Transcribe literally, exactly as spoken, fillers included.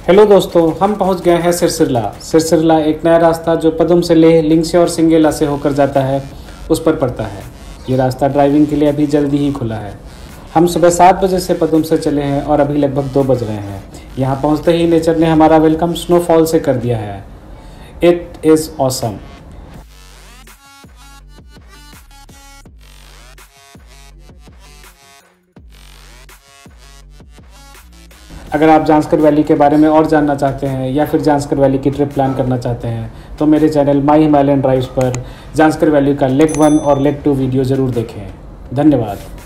Hello दोस्तों, हम पहुंच गए हैं सिरसिरला। सिरसिरला एक नया रास्ता जो पदुम से लेह, लिंगसे और सिंगेला से होकर जाता है उस पर पड़ता है। ये रास्ता ड्राइविंग के लिए अभी जल्दी ही खुला है। हम सुबह सात बजे से पदुम से चले हैं और अभी लगभग दो बज रहे हैं। यहाँ पहुँचते ही नेचर ने हमारा वेलकम स्नोफॉल से कर दिया है। It is awesome. अगर आप जांस्कर वैली के बारे में और जानना चाहते हैं या फिर जांस्कर वैली की ट्रिप प्लान करना चाहते हैं तो मेरे चैनल माई हिमालयन ड्राइव्स पर जांस्कर वैली का लेग वन और लेग टू वीडियो ज़रूर देखें। धन्यवाद।